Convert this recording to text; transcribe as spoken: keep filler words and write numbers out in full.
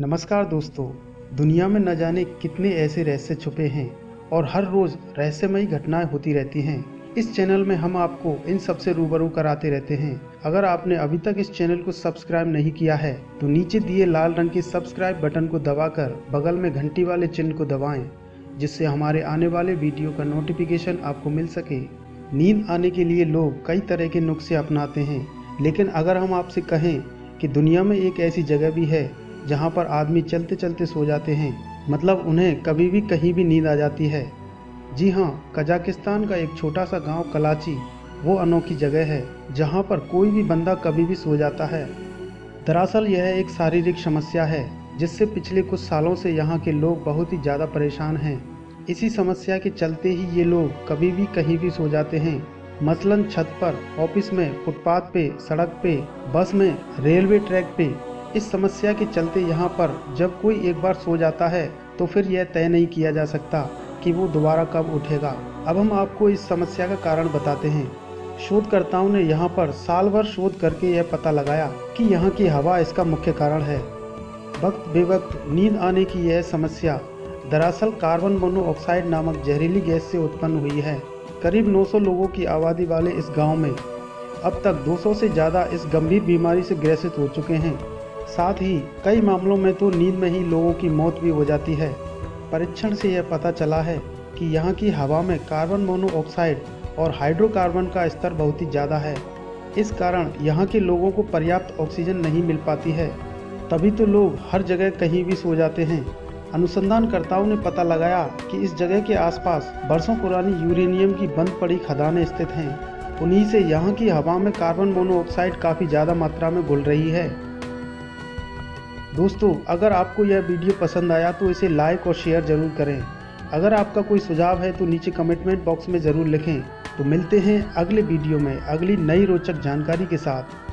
नमस्कार दोस्तों। दुनिया में न जाने कितने ऐसे रहस्य छुपे हैं और हर रोज़ रहस्यमयी घटनाएं होती रहती हैं। इस चैनल में हम आपको इन सब से रूबरू कराते रहते हैं। अगर आपने अभी तक इस चैनल को सब्सक्राइब नहीं किया है तो नीचे दिए लाल रंग के सब्सक्राइब बटन को दबाकर बगल में घंटी वाले चिन्ह को दबाएं, जिससे हमारे आने वाले वीडियो का नोटिफिकेशन आपको मिल सके। नींद आने के लिए लोग कई तरह के नुस्खे अपनाते हैं, लेकिन अगर हम आपसे कहें कि दुनिया में एक ऐसी जगह भी है जहां पर आदमी चलते चलते सो जाते हैं, मतलब उन्हें कभी भी कहीं भी नींद आ जाती है। जी हाँ, कजाकिस्तान का एक छोटा सा गांव कलाची वो अनोखी जगह है जहां पर कोई भी बंदा कभी भी सो जाता है। दरअसल यह एक शारीरिक समस्या है जिससे पिछले कुछ सालों से यहाँ के लोग बहुत ही ज़्यादा परेशान हैं। इसी समस्या के चलते ही ये लोग कभी भी कहीं भी सो जाते हैं, मसलन छत पर, ऑफिस में, फुटपाथ पे, सड़क पे, बस में, रेलवे ट्रैक पे। इस समस्या के चलते यहाँ पर जब कोई एक बार सो जाता है तो फिर यह तय नहीं किया जा सकता कि वो दोबारा कब उठेगा। अब हम आपको इस समस्या का कारण बताते हैं। शोधकर्ताओं ने यहाँ पर साल भर शोध करके यह पता लगाया कि यहाँ की हवा इसका मुख्य कारण है। वक्त बेवक्त नींद आने की यह समस्या दरअसल कार्बन मोनोऑक्साइड नामक जहरीली गैस से उत्पन्न हुई है। करीब नौ सौ लोगों की आबादी वाले इस गाँव में अब तक दो सौ से ज़्यादा इस गंभीर बीमारी से ग्रसित हो चुके हैं। साथ ही कई मामलों में तो नींद में ही लोगों की मौत भी हो जाती है। परीक्षण से यह पता चला है कि यहाँ की हवा में कार्बन मोनोऑक्साइड और हाइड्रोकार्बन का स्तर बहुत ही ज़्यादा है। इस कारण यहाँ के लोगों को पर्याप्त ऑक्सीजन नहीं मिल पाती है, तभी तो लोग हर जगह कहीं भी सो जाते हैं। अनुसंधानकर्ताओं ने पता लगाया कि इस जगह के आसपास बरसों पुरानी यूरेनियम की बंद पड़ी खदानें स्थित हैं। उन्हीं से यहाँ की हवा में कार्बन मोनोऑक्साइड काफ़ी ज़्यादा मात्रा में घुल रही है। दोस्तों, अगर आपको यह वीडियो पसंद आया तो इसे लाइक और शेयर ज़रूर करें। अगर आपका कोई सुझाव है तो नीचे कमेंट बॉक्स में ज़रूर लिखें। तो मिलते हैं अगले वीडियो में अगली नई रोचक जानकारी के साथ।